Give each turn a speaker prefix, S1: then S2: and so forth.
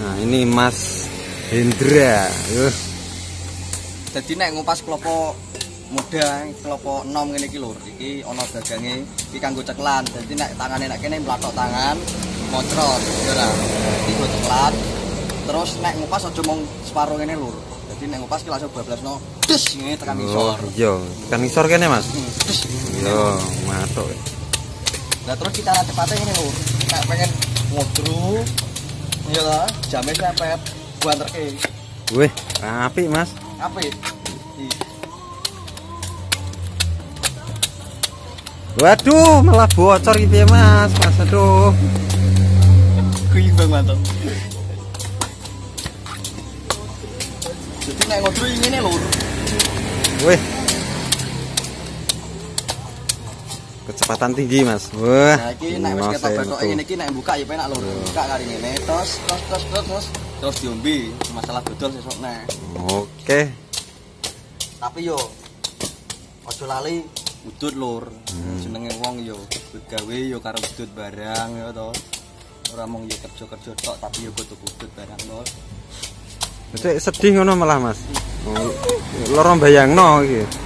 S1: Nah, ini Mas Hendra.
S2: Jadi nek ngupas klopo muda, klopo enom ngene iki lur, iki ana dagange iki kanggo ceklan. Jadi nek tangane nek kene mlathok tangan, moncrot, ya ora. Iki go ceklan. Terus nek ngupas aja mung separo ngene lur. Jadi nek ngupas ki langsung bablasno des ngene tekan isor.
S1: Oh, iya, tekan isor kene, Mas.
S2: Des.
S1: Yo, matuk.
S2: Nah, terus kita cepatnya ngene lur. Nek pengen ngodru ya lah, jame sepet buanterke.
S1: Wih, apik, Mas.
S2: Apik.
S1: Waduh, malah bocor gitu ya, Mas. Mas, aduh.
S2: Kuimbang mantap. Jadi nek ngodru ngene lur.
S1: Wih. Kecepatan tinggi, Mas. Wah.
S2: Nah, iki nek wis ketok bakoke ngene iki nek buka ya penak lur. Buka kali ngene. Terus diombe. Masalah dodol sesuk nek.
S1: Oke.
S2: Tapi yo aja lali udut lur. Jenenge wong yo udut gawe yo karo udut barang ya to. Ora mung yo kerja-kerja tok tapi yo kudu udut barang lur.
S1: Sedih ngono malah, Mas. Loro bayangno iki.